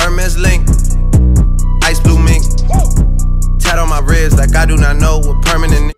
Hermes link, ice blue mink. Tat on my wrist like I do not know what permanent.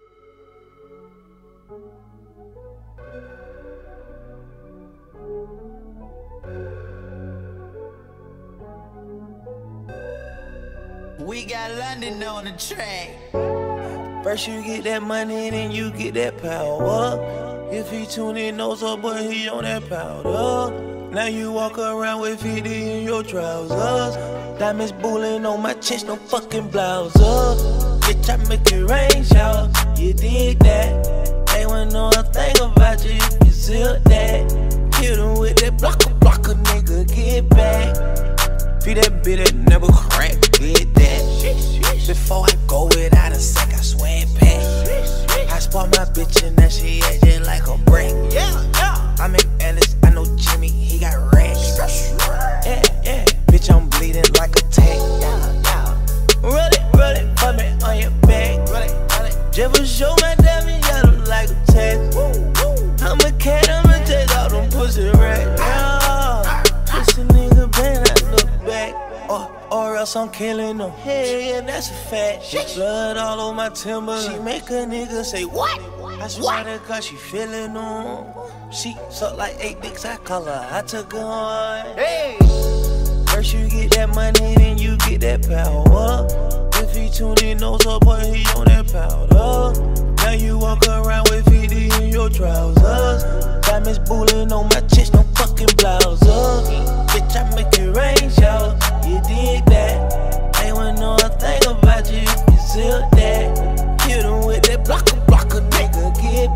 We got London on the track. First you get that money, then you get that power. If he tune in, knows up, but he on that powder. Now you walk around with 50 in your trousers. Diamonds bullying on my chest, no fucking blouse. Bitch, I make it rain shower. You dig that? They wouldn't know a thing about you if you zip that. Hit him with that blocker, nigga, get back. Feed that bitch that never crack, get that. Before I go without a sec, I swear it back. I spot my bitch and that she acting like a brick. I'm in Ellis, I know Jimmy, he got racks. Yeah, bitch, I'm bleeding like a tank. Roll it, put me on your back. Just show my diamond yellow like a tag. I'm a cat, I'ma take all them pussy racks. Pussy nigga bang, I look back. Or else I'm killing them. Hey, yeah, that's a fact. Blood all over my timber. She make a nigga say what? I swear to God, she feeling them. She suck like 8 dicks, I call her. I took her on. Hey. First you get that money, then you get that power. If he tune in, knows up, but he on that powder. Now you walk around with 50 in your trousers. Diamonds bullying on my chest, no fucking blouse. Bitch, I make it rain shower. You dig that? They wouldn't know a thing about you if you zip that. Hit him with that blocker, nigga, get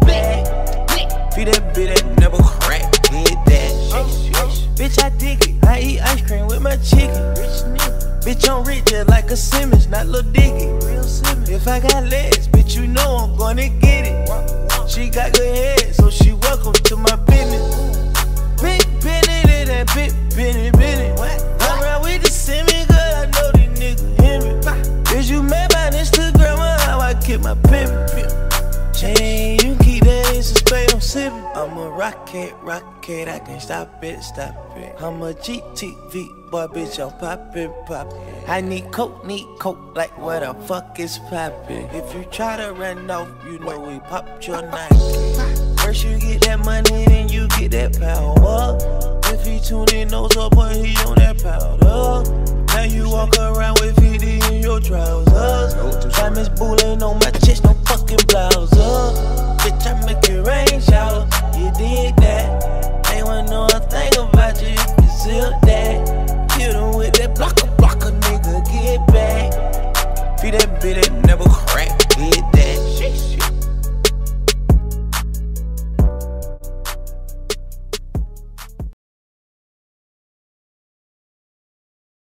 back. Feed that bitch that never crack, get that. Bitch, I dig it. I eat ice cream with my chicken. Bitch, I'm rich just like a Simmons, not Lil Dicky. If I got legs, bitch, you know I'm gonna get it. She got good head, so she welcome to my business. Big Benny, that big Benny. I'm around with the Simmons, girl, I know these niggas hear me. Is you mad by Instagram or how I keep my pimpin'? Chain, you keep that ace of spade, I'm sippin'. I'm a rocket, I can't stop it. I'm a GTV, boy, bitch, I'm poppin'. I need coke, like where the fuck is poppin'? If you try to run off, you know we popped your Nike. First you get that money, then you get that power. If he tune in, knows up, but he on that powder. Now you walk around with 50 in your trousers. Diamonds bullying on my chest, no fucking blouse. Bitch, I make it rain shower. You dig that? They wouldn't know a thing about you if you zip that. Hit him with that blocker, nigga, get back. Feed that bitch that